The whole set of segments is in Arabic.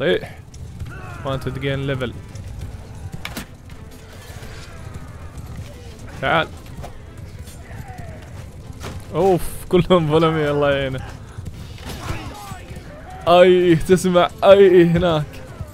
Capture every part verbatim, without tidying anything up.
طيح وانت تجين ليفل. تعال. اوف كلهم ظلمي الله يعينه. اي تسمع اي هناك.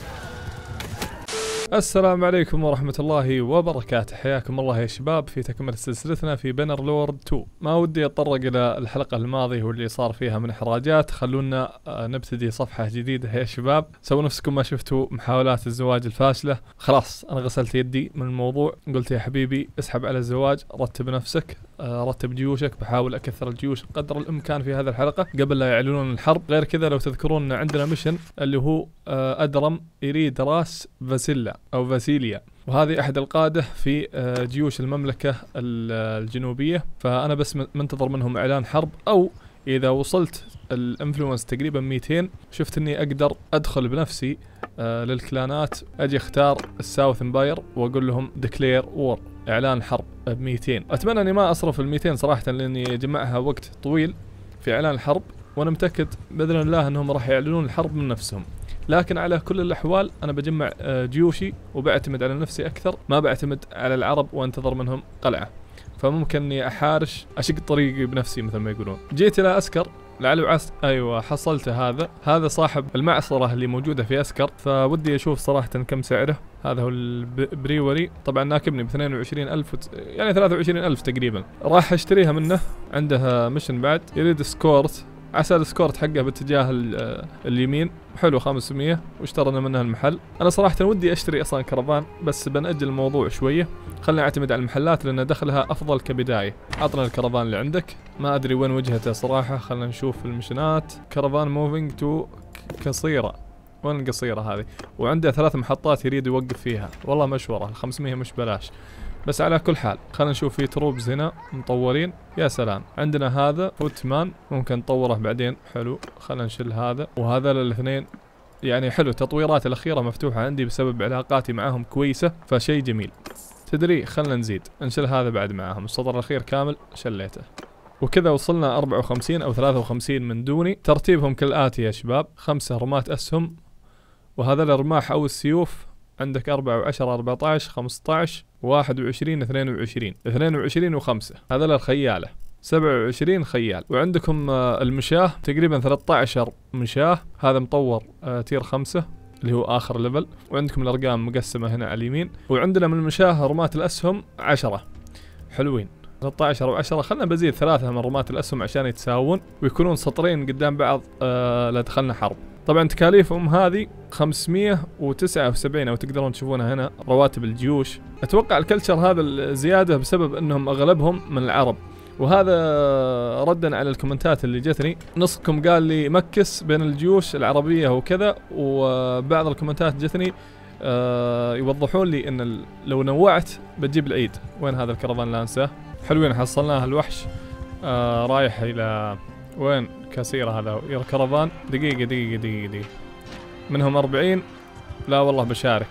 السلام عليكم ورحمة الله وبركاته، حياكم الله يا شباب في تكملة سلسلتنا في بانرلورد تو. ما ودي اتطرق الى الحلقة الماضية واللي صار فيها من احراجات، خلونا نبتدي صفحة جديدة يا شباب. سووا نفسكم ما شفتوا محاولات الزواج الفاشلة، خلاص انا غسلت يدي من الموضوع، قلت يا حبيبي اسحب على الزواج، رتب نفسك، رتب جيوشك، بحاول اكثر الجيوش قدر الامكان في هذه الحلقة قبل لا يعلنون الحرب. غير كذا لو تذكرون عندنا ميشن اللي هو ادرم يريد راس فاسيلا او فاسيليا، وهذه احد القادة في جيوش المملكة الجنوبية، فانا بس منتظر منهم اعلان حرب، او اذا وصلت الانفلونس تقريبا مئتين شفت اني اقدر ادخل بنفسي للكلانات، اجي اختار الساوث امباير واقول لهم ديكلير وور، اعلان حرب ب مئتين. اتمنى اني ما اصرف ال مئتين صراحة لاني اجمعها وقت طويل في اعلان الحرب، وانا متأكد باذن الله انهم راح يعلنون الحرب من نفسهم. لكن على كل الأحوال أنا بجمع جيوشي وبعتمد على نفسي أكثر، ما بعتمد على العرب وانتظر منهم قلعة، فممكن إني أحارش أشق طريقي بنفسي مثل ما يقولون. جيت إلى أسكر لعل وعس، أيوة حصلت هذا هذا صاحب المعصرة اللي موجودة في أسكر، فودي أشوف صراحة كم سعره. هذا هو البريوري، طبعا ناكبني ب اثنين وعشرين ألف وت... يعني ثلاثة وعشرين ألف تقريبا. راح أشتريها منه، عنده ميشن بعد يريد سكورت، عسى السكورت حقه باتجاه اليمين، حلو خمسمية، واشترينا منها المحل. انا صراحة ودي اشتري اصلا كرفان بس بنأجل الموضوع شوية، خلينا اعتمد على المحلات لان دخلها افضل كبداية. عطنا الكرفان اللي عندك، ما ادري وين وجهته صراحة، خلينا نشوف المشنات. كرفان موفينج تو قصيرة، وين القصيرة هذه؟ وعنده ثلاث محطات يريد يوقف فيها، والله مشورة، خمسمية مش بلاش. بس على كل حال خلينا نشوف في تروبز هنا مطورين، يا سلام. عندنا هذا فوتمان ممكن نطوره بعدين، حلو، خلينا نشيل هذا. وهذا الاثنين يعني حلو، التطويرات الأخيرة مفتوحة عندي بسبب علاقاتي معهم كويسة، فشيء جميل. تدري خلينا نزيد نشيل هذا بعد معهم، السطر الأخير كامل شليته. وكذا وصلنا أربعة وخمسين أو ثلاثة وخمسين من دوني. ترتيبهم كالآتي يا شباب: خمسة رمات أسهم، وهذا الرماح أو السيوف عندك أربعة وعشرة أربعة عشر خمسة عشر واحد وعشرين اثنين وعشرين اثنين وعشرين وخمسة، هذا الخيالة سبعة وعشرين خيال. وعندكم المشاه تقريبا ثلاثة عشر مشاه، هذا مطور تير خمسة اللي هو آخر ليفل. وعندكم الأرقام مقسمة هنا على اليمين. وعندنا من المشاه رمات الأسهم عشرة، حلوين ثلاثة عشر وعشرة. خلنا بزيد ثلاثة من رمات الأسهم عشان يتساوون ويكونون سطرين قدام بعض آه لا دخلنا حرب. طبعا تكاليفهم هذه خمسمية وتسعة وسبعين، او تقدرون تشوفونها هنا رواتب الجيوش. اتوقع الكلتشر هذا الزيادة بسبب انهم اغلبهم من العرب، وهذا ردا على الكومنتات اللي جتني. نصكم قال لي مكس بين الجيوش العربية وكذا، وبعض الكومنتات جتني أه يوضحون لي ان لو نوعت بتجيب العيد. وين هذا الكرفان لا انساه؟ حلوين، حصلناه الوحش أه رايح الى وين؟ كاسيرة هذا كرفان. دقيقة دقيقة دقيقة دقيقة منهم أربعين، لا والله بشارك.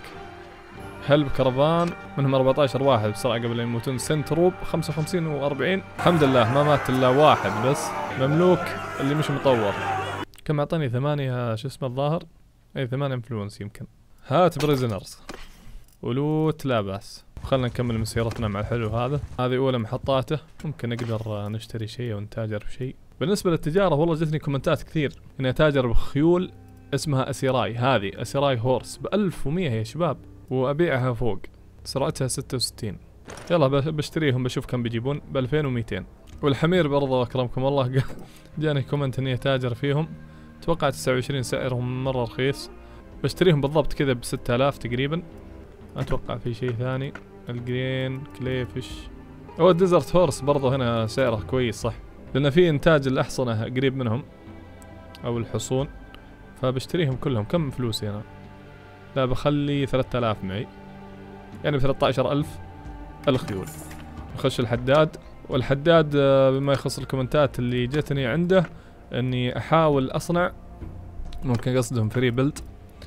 هلب كرفان منهم أربعة عشر واحد بسرعة قبل لا يموتون. سنتروب خمسة وخمسين وأربعين، الحمد لله ما مات إلا واحد بس مملوك اللي مش مطور. كم أعطاني؟ ثمانية شو اسمه الظاهر، أي ثمانية انفلونس يمكن. هات بريزنرز ولوت لا بأس. خلنا نكمل مسيرتنا مع الحلو هذا. هذه أولى محطاته، ممكن نقدر نشتري شيء أو نتاجر بشيء. بالنسبة للتجارة والله جتني كومنتات كثير اني اتاجر بخيول اسمها اسيراي، هذه اسيراي هورس ب ألف ومية يا شباب، وابيعها فوق، سرعتها ستة وستين. يلا بشتريهم بشوف كم بيجيبون، ب ألفين ومئتين. والحمير برضه اكرمكم الله جاني كومنت اني اتاجر فيهم، اتوقع تسعة وعشرين سعرهم مرة رخيص، بشتريهم بالضبط كذا ب ستة آلاف تقريبا. اتوقع في شيء ثاني، الجرين كليفش او الديزرت هورس برضه هنا سعره كويس صح، لأن في إنتاج الأحصنة قريب منهم أو الحصون، فبشتريهم كلهم. كم فلوسي أنا؟ لا بخلي ثلاثة آلاف معي، يعني بثلاثة عشر ألف الخيول. نخش الحداد، والحداد بما يخص الكومنتات اللي جتني عنده إني أحاول أصنع، ممكن قصدهم فري بيلد،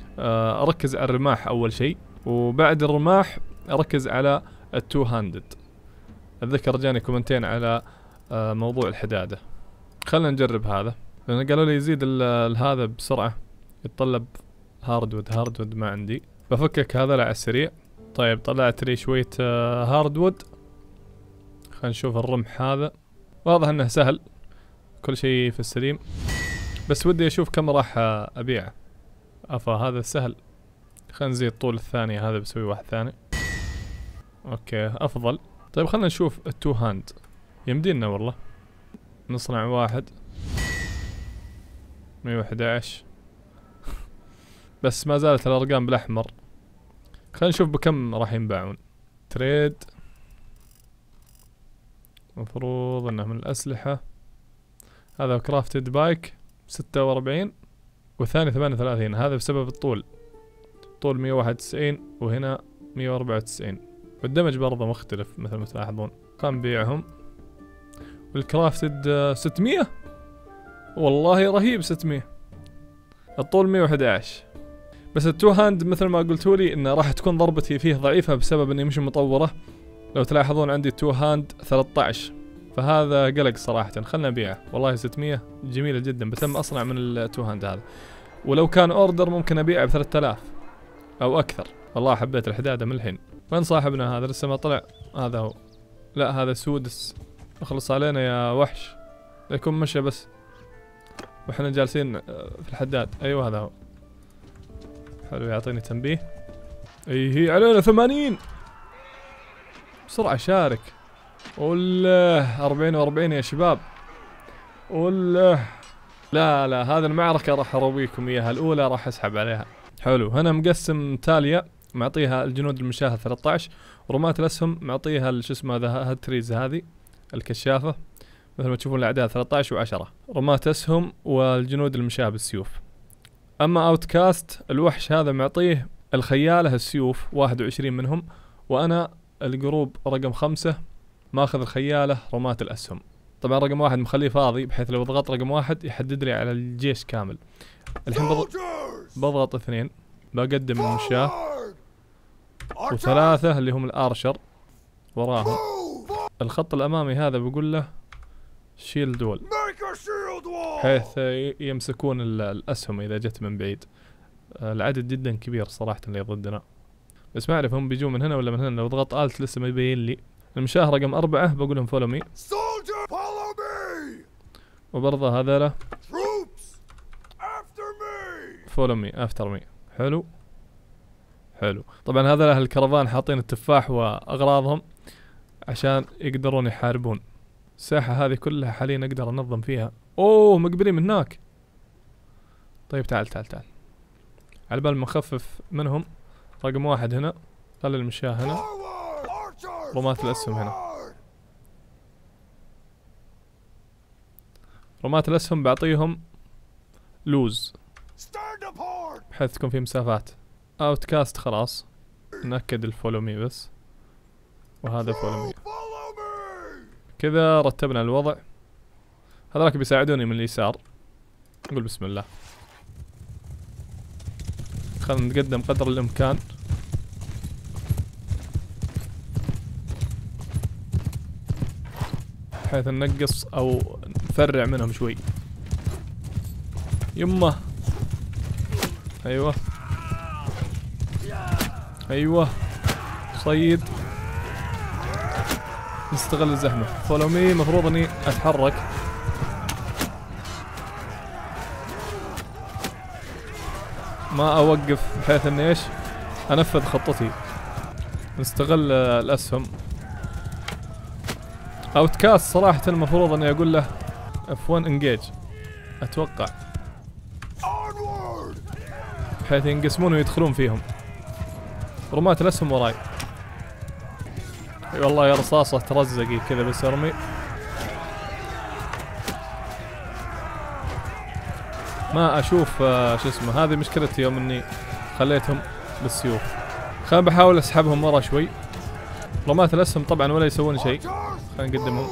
أركز على الرماح أول شيء، وبعد الرماح أركز على التو هاندد. أتذكر جاني كومنتين على موضوع الحدادة، خلنا نجرب هذا، لأن قالوا لي يزيد هذا بسرعة، يتطلب هاردوود هاردوود ما عندي، بفكك هذا على السريع. طيب طلعت لي شوية هاردوود. خلينا نشوف الرمح هذا، واضح انه سهل كل شيء في السليم، بس ودي اشوف كم راح ابيعه. افا هذا سهل، خلينا نزيد طول الثانية، هذا بسوي واحد ثاني. اوكي افضل. طيب خلينا نشوف التو هاند، يمدينا والله نصنع واحد. مية وأحد عشر بس ما زالت الارقام بالاحمر. خلينا نشوف بكم راح ينباعون. تريد، مفروض انه من الاسلحة. هذا كرافتد بايك ستة وأربعين والثاني ثمانية وثلاثين، هذا بسبب الطول. طول مية وواحد وتسعين وهنا مية وأربعة وتسعين، والدمج برضه مختلف مثل ما تلاحظون. خلينا نبيعهم. والكرافتد ستمية، والله رهيب ستمية. الطول مية وأحد عشر، بس التو هاند مثل ما قلتولي انه راح تكون ضربتي فيه ضعيفة بسبب اني مش مطورة. لو تلاحظون عندي تو هاند ثلاثة عشر، فهذا قلق صراحة. خلنا نبيعه، والله ستمية جميلة جدا، بتم اصنع من التو هاند هذا. ولو كان اوردر ممكن ابيعه ب ثلاثة آلاف او اكثر. والله حبيت الحدادة من الحين. وين صاحبنا هذا؟ لسه ما طلع. هذا هو. لا هذا سودس. اخلص علينا يا وحش، يكون مشى بس واحنا جالسين في الحداد. ايوه هذا هو. حلو، يعطيني تنبيه. اي هي علينا ثمانين. بسرعة شارك. والله أربعين وأربعين يا شباب. والله لا لا، هذه المعركة راح ارويكم اياها، الاولى راح اسحب عليها. حلو، هنا مقسم تاليا، معطيها الجنود المشاة ثلاثة عشر، رماة الاسهم معطيها شو اسمه ذا هالتريز هذه الكشافة، مثل ما تشوفون الاعداد ثلاثة عشر وعشرة، رماة اسهم والجنود المشاة بالسيوف. اما اوتكاست الوحش هذا معطيه الخيالة السيوف واحد وعشرين منهم، وانا الجروب رقم خمسة ماخذ الخيالة رماة الاسهم. طبعا رقم واحد مخليه فاضي بحيث لو ضغطت رقم واحد يحدد لي على الجيش كامل. الحين بضغط, بضغط اثنين بقدم المشاة، وثلاثة اللي هم الارشر وراهم. الخط الامامي هذا بقول له شيل دول حيث يمسكون الاسهم اذا جت من بعيد. العدد جدا كبير صراحة اللي ضدنا، بس ما اعرف هم بيجوا من هنا ولا من هنا. لو ضغط الت لسه ما يبين لي. المشاه رقم أربعة بقول لهم فولو مي، وبرضه هذا فولو مي افتر مي. حلو حلو. طبعا هذا الكرفان حاطين التفاح واغراضهم عشان يقدرون يحاربون. الساحة هذه كلها حاليا اقدر انظم فيها. اوه مقبلين من هناك. طيب تعال تعال تعال، على بال ما اخفف منهم. رقم واحد هنا، خلي المشاة هنا، رماة الاسهم هنا. رماة الاسهم بعطيهم لوز بحيث تكون في مسافات. اوتكاست خلاص نأكد الفولو مي بس، وهذا فولو مي. كذا رتبنا الوضع. هذاك بيساعدوني من اليسار. نقول بسم الله. خلنا نتقدم قدر الامكان. بحيث ننقص او نفرع منهم شوي. يمه ايوه ايوه صيد. نستغل الزحمة. فولو مي، مفروض اني اتحرك. ما اوقف بحيث اني ايش انفذ خطتي. نستغل الاسهم. اوتكاست صراحة المفروض اني اقول له اف واحد انجيج اتوقع، بحيث ينقسمون ويدخلون فيهم. رماة الاسهم وراي. اي والله يا رصاصة ترزقي كذا بس ارمي. ما اشوف آه شو اسمه. هذه مشكلتي يوم اني خليتهم بالسيوف. خلينا بحاول اسحبهم ورا شوي. رماة الاسهم طبعا ولا يسوون شيء. خلينا نقدمهم.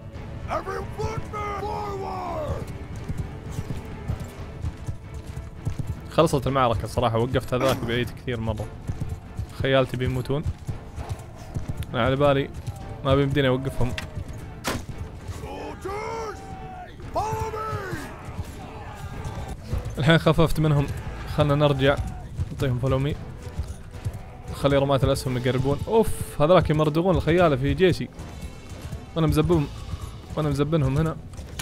خلصت المعركة صراحة. وقفت هذاك بعيد كثير مرة. خيالتي بيموتون. أنا على بالي ما بيمديني اوقفهم. الحين خففت منهم. خلنا نرجع اعطيهم فولومي. خلي رماة الاسهم يقربون. اوف هذاك يمردغون الخيالة في جيشي. وانا مزبهم وانا مزبنهم هنا.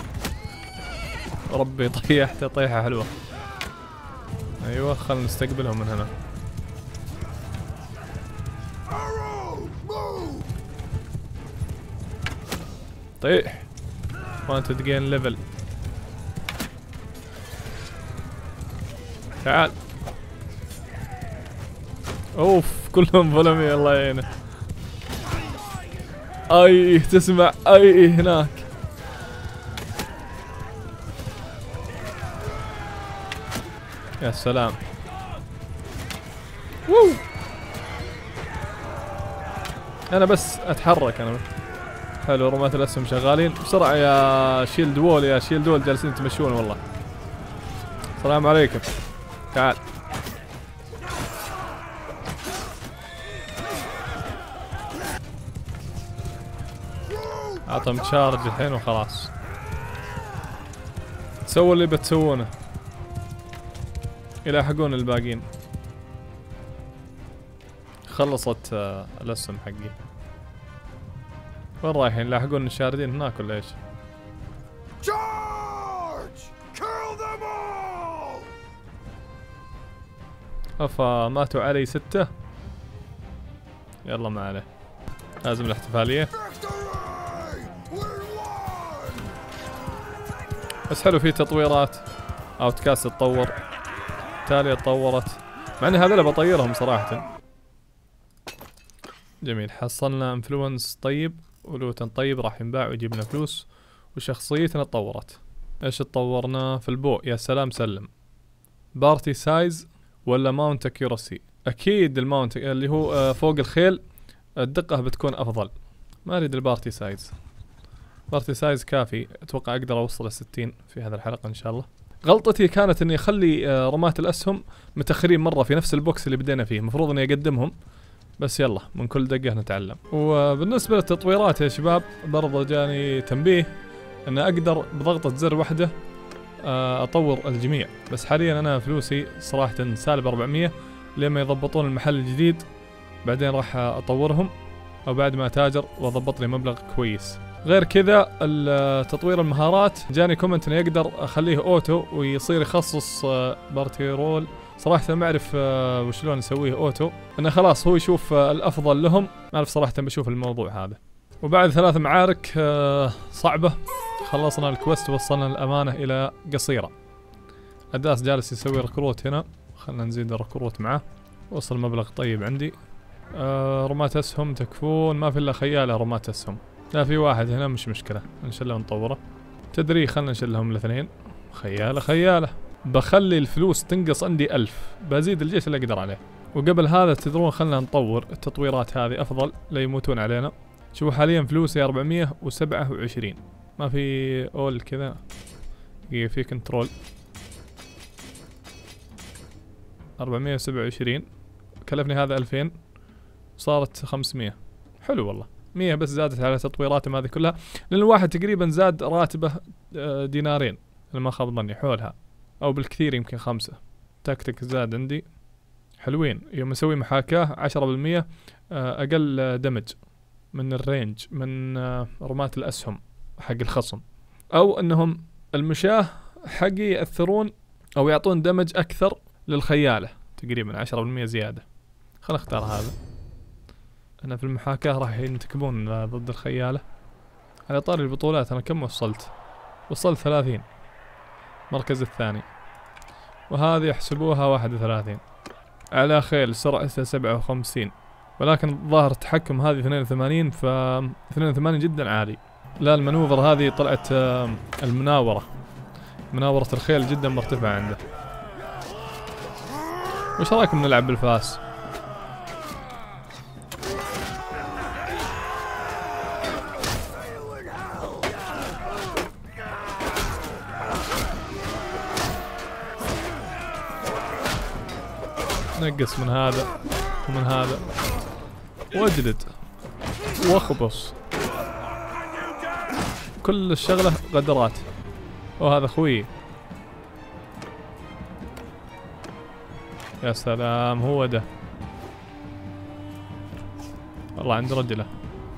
ربي طيحت طيحة حلوة. ايوه خلنا نستقبلهم من هنا. طيح. wanted gain level. تعال. اوف كلهم فولومي الله يعينه. اي تسمع اي هناك. يا سلام. وو. انا بس اتحرك انا. حلو رماة الاسهم شغالين بسرعة يا شيلد وول يا شيلد وول جالسين تمشون والله. السلام عليكم. تعال. اعطهم تشارج الحين وخلاص. سووا اللي بتسوونه. يلاحقون الباقين. خلصت آه الاسهم حقي. وين رايحين؟ يلاحقون الشاردين هناك ولا ايش؟ افا ماتوا علي ستة. يلا ما عليه. لازم الاحتفالية. بس حلو في تطويرات. اوتكاست تطور. تالية تطورت. مع اني هذول بطيرهم صراحة. جميل حصلنا انفلونس طيب ولوتن طيب راح ينباع ويجيب لنا فلوس. وشخصيتنا تطورت. ايش تطورنا في البو؟ يا سلام سلم. بارتي سايز ولا ماونت اكيورسي؟ اكيد الماونت اللي هو فوق الخيل الدقة بتكون افضل. ما اريد البارتي سايز. بارتي سايز كافي. اتوقع اقدر اوصل ستين في هذه الحلقة ان شاء الله. غلطتي كانت اني اخلي رماة الاسهم متاخرين مرة في نفس البوكس اللي بدينا فيه. المفروض اني اقدمهم. بس يلا من كل دقة نتعلم. وبالنسبة للتطويرات يا شباب برضه جاني تنبيه ان اقدر بضغطة زر واحدة اطور الجميع. بس حاليا انا فلوسي صراحة سالب أربعمية لما يضبطون المحل الجديد. بعدين راح اطورهم او بعد ما اتاجر واضبط لي مبلغ كويس. غير كذا تطوير المهارات جاني كومنت انه يقدر اخليه اوتو ويصير يخصص بارتي رول. صراحة ما اعرف وشلون نسويه اوتو. انه خلاص هو يشوف الافضل لهم. ما اعرف صراحة بشوف الموضوع هذا. وبعد ثلاث معارك صعبة خلصنا الكوست ووصلنا الامانة الى قصيرة. اداس جالس يسوي ركروت هنا. خلنا نزيد الركروت معاه. وصل مبلغ طيب عندي. رماة اسهم تكفون. ما في الا خيالة رماة اسهم. لا في واحد هنا مش مشكلة نشله ونطوره. تدري خلنا نشلهم الاثنين. خيالة خيالة. بخلي الفلوس تنقص عندي ألف. بزيد الجيش اللي أقدر عليه. وقبل هذا تدرون خلنا نطور التطويرات هذه أفضل لا يموتون علينا. شوفوا حاليا فلوسي أربعمية وسبعة وعشرين. ما في أول كذا. في كنترول. أربعمية وسبعة وعشرين. كلفني هذا ألفين. صارت خمسمية. حلو والله. مية بس زادت على تطويراتهم هذه كلها. لأن الواحد تقريبا زاد راتبه دينارين. أنا ما خاب ظني حولها. أو بالكثير يمكن خمسة. تكتيك زاد عندي. حلوين. يوم نسوي محاكاة عشرة بالمية أقل دمج من الرينج من رماة الأسهم حق الخصم. أو أنهم المشاة حقي يأثرون أو يعطون دمج أكثر للخيالة. تقريبا عشرة بالمية زيادة. خلنا نختار هذا. أنا في المحاكاة راح ينتكبون ضد الخيالة. على طاري البطولات أنا كم وصلت؟ وصلت ثلاثين. مركز الثاني. وهذه يحسبوها واحد وثلاثين. على خيل سرعته سبعة وخمسين. ولكن ظاهر التحكم هذه اثنين وثمانين. ف اثنين وثمانين جدا عالي. لا المنوفر هذه طلعت المناورة. مناورة الخيل جدا مرتفعة عنده. وش رايكم نلعب بالفاس؟ نقص من هذا ومن هذا واجلد واخبص. كل الشغلة غدرات. وهذا خوي. يا سلام هو ده. والله عند رجله.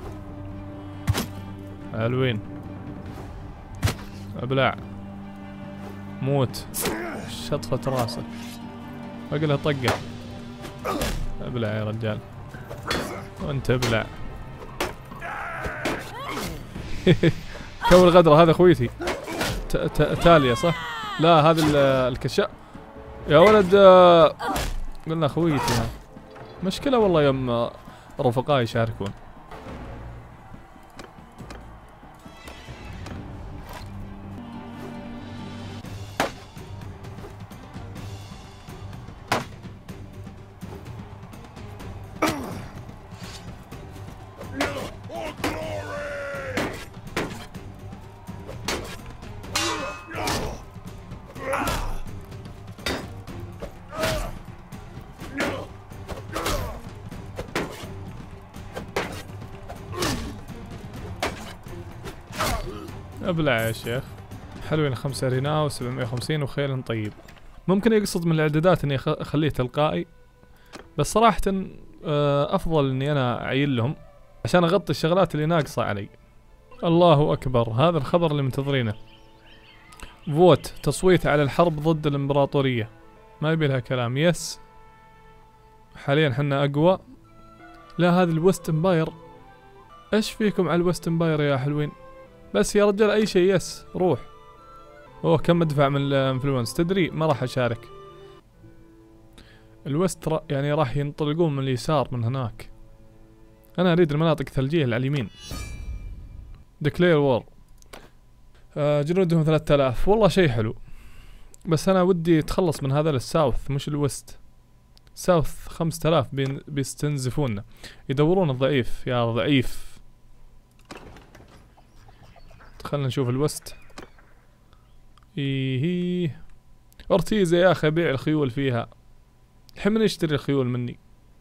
حلوين. ابلع. موت. شطفة راسه. اقلها طقه. ابلع يا رجال. وانت ابلع. كم الغدرة هذا خويتي. تالية صح؟ لا هذا الكشاف. يا ولد قلنا خويتي. مشكلة والله يوم رفقائي يشاركون. ابلع يا شيخ. حلوين. خمسة رينا وسبعمية وخمسين وخيل طيب. ممكن يقصد من الاعدادات اني اخليه تلقائي، بس صراحة افضل اني انا اعين لهم عشان اغطي الشغلات اللي ناقصة علي. الله اكبر، هذا الخبر اللي منتظرينه. فوت تصويت على الحرب ضد الامبراطورية. ما يبي لها كلام. يس. حاليا حنا اقوى. لا هذا الويست امباير. ايش فيكم على الويست امباير يا حلوين؟ بس يا رجال اي شيء. يس روح. اوه كم مدفع من الانفلونس تدري؟ ما راح اشارك. الويست را يعني راح ينطلقون من اليسار من هناك. انا اريد المناطق الثلجية اللي على اليمين. ديكلير وور. آه جنودهم ثلاثة آلاف. والله شيء حلو، بس انا ودي اتخلص من هذا الساوث مش الويست. ساوث خمسة آلاف بين بيستنزفونا، يدورون الضعيف يا ضعيف. خلنا نشوف الوست. ايه ارتيزا يا اخي ابيع الخيول فيها. الحين من يشتري الخيول مني؟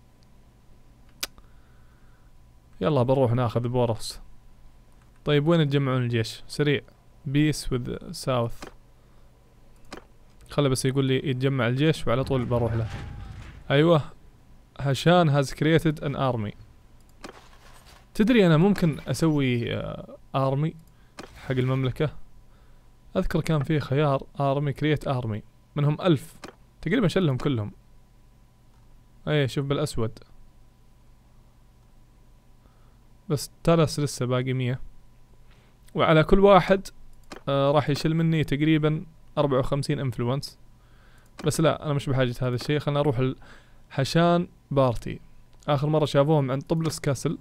يلا بنروح ناخذ بورس. طيب وين تجمعون الجيش؟ سريع. بيس وذ ساوث. خله بس يقول لي يتجمع الجيش وعلى طول بروح له. ايوه. هاشان هاز كرييتد ان ارمي. تدري انا ممكن اسوي ارمي حق المملكة. اذكر كان فيه خيار ارمي كرييت ارمي منهم الف تقريبا شلهم كلهم. اي شوف بالاسود. بس تالس لسه باقي مية، وعلى كل واحد آه راح يشيل مني تقريبا اربعة وخمسين انفلونس. بس لا انا مش بحاجة هذا الشيء. خلنا نروح الحشان بارتي. اخر مرة شافوهم عند طبلس كاسل.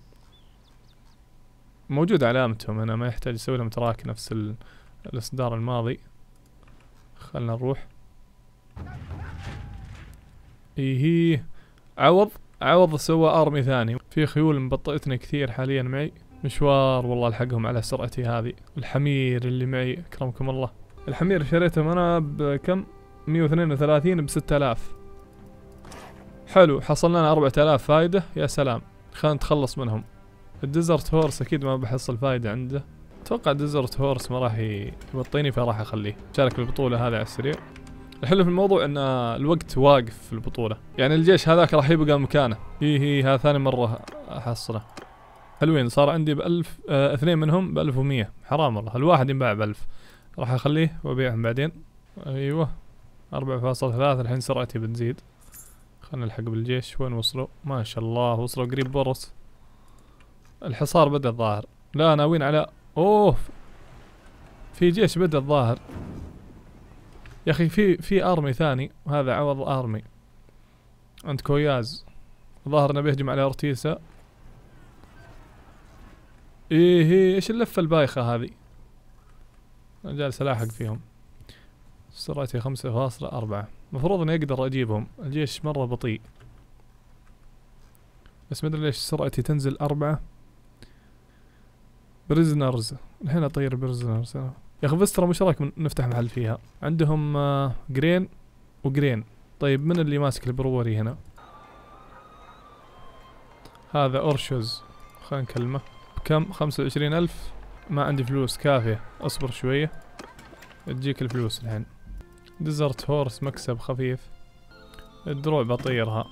موجود علامتهم هنا، ما يحتاج يسوي لهم تراك نفس الاصدار الماضي. خلنا نروح. ايه عوض عوض سوى ارمي ثاني. في خيول مبطئتني كثير حاليا معي. مشوار والله الحقهم على سرعتي هذه. الحمير اللي معي اكرمكم الله. الحمير شريتهم انا بكم؟ مية واثنين وثلاثين بستة آلاف. حلو، حصلنا لنا أربعة آلاف فايدة. يا سلام. خلنا نتخلص منهم. الديزرت هورس اكيد ما بحصل فايدة عنده. اتوقع ديزرت هورس ما راح يبطيني فراح اخليه. شارك بالبطولة هذا على السريع. الحلو في الموضوع ان الوقت واقف في البطولة، يعني الجيش هذاك راح يبقى مكانه. هي هي هذا ثاني مرة احصله. حلوين. صار عندي بألف. اه اثنين منهم بألف ومية. حرام والله. الواحد ينباع بألف. راح اخليه وابيعهم بعدين. ايوه أربعة فاصلة ثلاثة. الحين سرعتي بتزيد. خلنا نلحق بالجيش. وين وصلوا؟ ما شاء الله وصلوا قريب بورس. الحصار بدأ الظاهر. لا ناويين على اوه في جيش بدأ الظاهر يا اخي. في في ارمي ثاني وهذا عوض ارمي عند كوياز. ظاهر انه بيهجم على ارتيسا. ايه هي ايش اللفة البايخة هذه؟ انا جالس الاحق فيهم. سرعتي خمسة فاصلة أربعة. مفروض اني اقدر اجيبهم. الجيش مرة بطيء، بس مدري ليش سرعتي تنزل أربعة. بريزنرز. الحين اطير بريزنرز. يا اخي فيسترا وش رايك نفتح محل فيها؟ عندهم آه جرين وجرين. طيب من اللي ماسك البروري هنا؟ هذا اورشوز. خلينا نكلمه. بكم؟ خمسة وعشرين الف. ما عندي فلوس كافية. اصبر شوية تجيك الفلوس الحين. ديزرت هورس مكسب خفيف. الدروع بطيرها.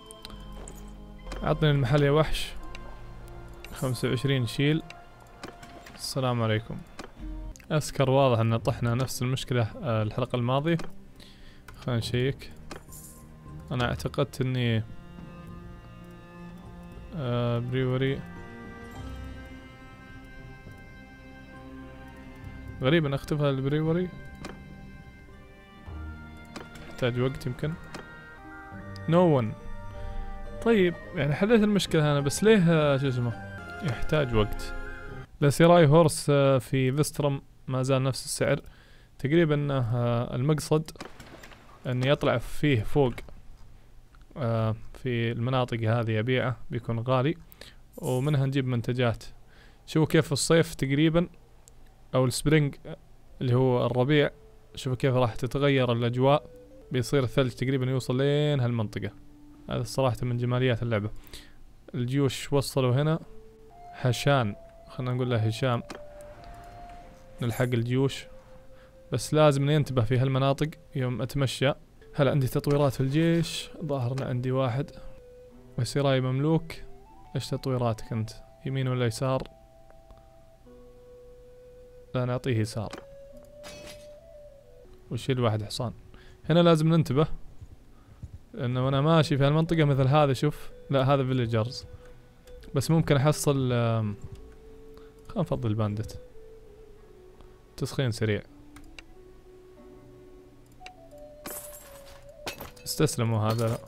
عطني المحل يا وحش. خمسة وعشرين شيل. السلام عليكم. أسكر واضح ان طحنا نفس المشكلة آه الحلقة الماضية. خلينا نشيك. انا اعتقدت اني آه بريوري. غريب ان اختفى البريوري. يحتاج وقت يمكن. نو no one. طيب يعني حليت المشكلة انا، بس ليه شو اسمه يحتاج وقت. لسيراي هورس في فيسترم ما زال نفس السعر تقريبا. المقصد ان يطلع فيه فوق في المناطق هذه يبيعه بيكون غالي، ومنها نجيب منتجات. شوفوا كيف في الصيف تقريبا او السبرينج اللي هو الربيع، شوفوا كيف راح تتغير الاجواء، بيصير الثلج تقريبا يوصل لين هالمنطقة. هذا الصراحة من جماليات اللعبة. الجيوش وصلوا هنا. هشام، خلنا نقول له هشام، نلحق الجيوش، بس لازم ننتبه في هالمناطق يوم اتمشى. هلا عندي تطويرات في الجيش، ظاهرنا عندي واحد. وسراي مملوك. ايش تطويراتك انت؟ يمين ولا يسار؟ لا نعطيه يسار. وشيل واحد حصان. هنا لازم ننتبه لانه وانا ماشي في هالمنطقة مثل هذا، شوف لا هذا فيليجرز، بس ممكن احصل. خلينا نفضل باندت تسخين سريع. استسلموا هذا. لا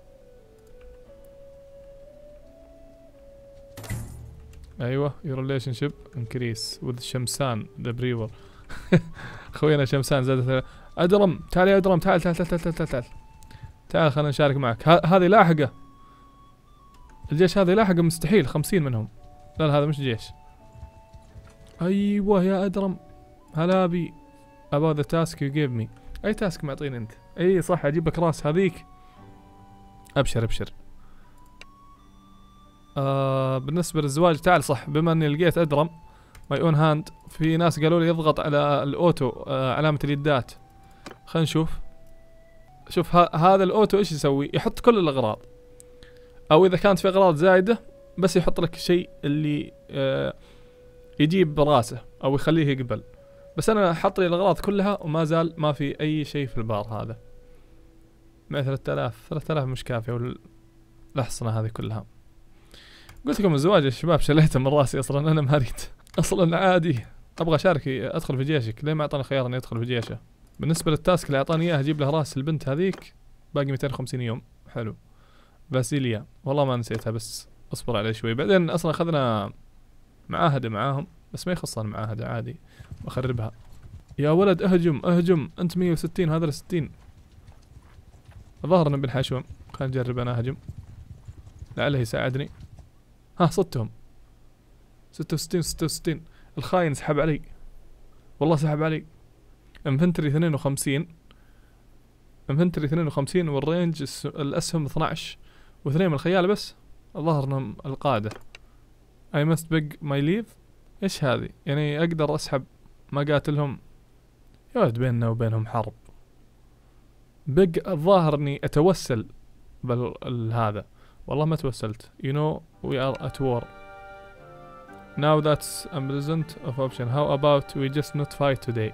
ايوه your relationship increase with شمسان the brewer. خوينا شمسان زادت. ادرم تعال يا ادرم، تعال تعال تعال تعال تعال تعال, تعال خلينا نشارك معك. هذه لاحقة الجيش، هذه لاحقة مستحيل خمسين منهم. لا لا هذا مش جيش. ايوه يا ادرم هلا بي. about the task you gave me. اي تاسك معطيني انت؟ اي صح اجيب لك راس هذيك. ابشر ابشر. آه بالنسبة للزواج تعال صح، بما اني لقيت ادرم ماي اون هاند، في ناس قالوا لي يضغط على الاوتو آه علامة اليدات. خلينا نشوف. شوف هذا الاوتو ايش يسوي؟ يحط كل الاغراض، او اذا كانت في اغراض زايدة بس يحط لك الشيء اللي آه يجيب براسه او يخليه يقبل. بس انا حط لي الاغراض كلها وما زال ما في اي شيء في البار هذا. مع ثلاثة آلاف ثلاثة آلاف مش كافية والأحصنة هذه كلها. قلت لكم الزواج يا شباب شليته من راسي اصلا، انا ما اريد اصلا عادي ابغى اشارك ادخل في جيشك. ليه ما اعطاني خيار اني ادخل في جيشه؟ بالنسبه للتاسك اللي اعطاني اياه اجيب له راس البنت هذيك، باقي مئتين وخمسين يوم. حلو. باسيليا والله ما نسيتها، بس اصبر علي شوي. بعدين اصلا اخذنا معاهده معاهم، بس ما يخص المعاهده عادي بخربها. يا ولد اهجم اهجم، انت مية وستين هذا ستين. الظاهر انه بنحشوم. خلينا نجرب انا اهجم لعله يساعدني. ها صدتهم. ستة وستين ستة وستين. الخاين سحب علي والله، سحب علي. انفنتري اثنين وخمسين، انفنتري اثنين وخمسين، والرينج الاسهم اثناعش، واثنين من الخيال بس. الظاهر انهم القادة. I must beg my leave. ايش هذه؟ يعني اقدر اسحب ما قاتلهم؟ يا ولد بيننا وبينهم حرب. بق الظاهر اني اتوسل بالهذا. والله ما توسلت. You know we are at war. Now that's unpleasant of option. How about we just not fight today?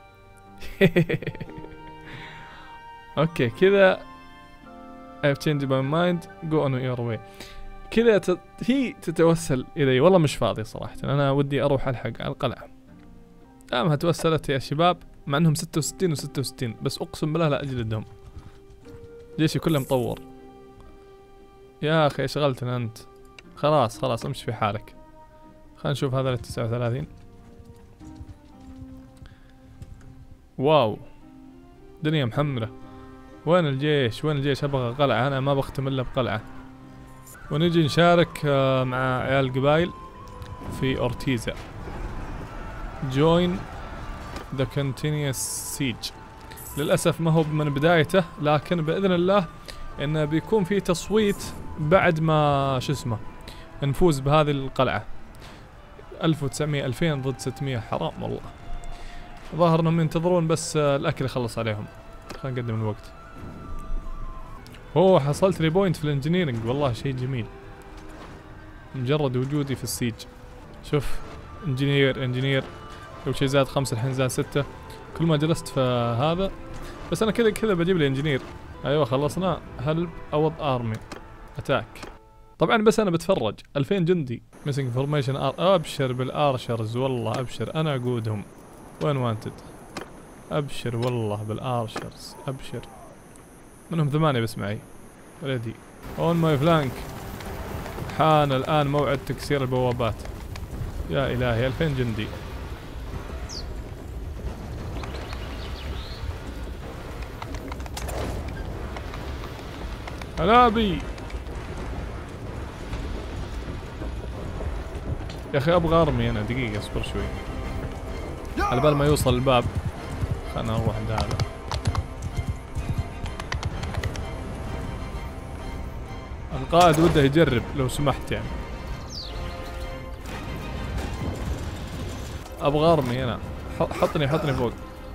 اوكي كذا I've changed my mind. Go on your way. كذا ت... هي تتوسل الي. والله مش فاضي صراحة، انا ودي اروح الحق على القلعة. دامها توسلت يا شباب، مع انهم ستة وستين وستة وستين، بس اقسم بالله لا اجلدهم. جيشي كله مطور. يا اخي اشغلتنا انت. خلاص خلاص امشي في حالك. خلينا نشوف هذا التسعة وثلاثين. واو دنيا محمرة. وين الجيش؟ وين الجيش؟ ابغى قلعة، انا ما بختم الا بقلعة. ونجي نشارك مع عيال القبايل في اورتيزا. join the continuous siege. للأسف ما هو من بدايته، لكن بإذن الله إنه بيكون في تصويت بعد ما شو اسمه نفوز بهذه القلعة. ألف وتسعمية ألفين ضد ستمية. حرام والله. ظاهر إنهم ينتظرون بس الأكل يخلص عليهم. خلينا نقدم الوقت. اوه حصلت لي بوينت في الانجينيرنج، والله شيء جميل مجرد وجودي في السيج. شوف انجينير انجينير، لو شيء زاد خمسة الحين زاد ستة كل ما جلست في هذا. بس انا كذا كذا بجيب لي انجينير. ايوه خلصنا. هلب اوض ارمي اتاك. طبعا بس انا بتفرج. ألفين جندي ميسنج فورميشن ار. ابشر بالارشرز والله ابشر، انا اقودهم. وين وانتد؟ ابشر والله بالارشرز ابشر. منهم ثمانية بس معي. ريدي اون ماي فلانك. حان الان موعد تكسير البوابات. يا الهي ألفين جندي. هلا بي يا اخي، ابغى ارمي انا. دقيقة اصبر شوي على بال ما يوصل الباب. خلنا نروح عند هذا. القائد وده يجرب لو سمحت يعني. ابغى ارمي انا. حطني حطني فوق.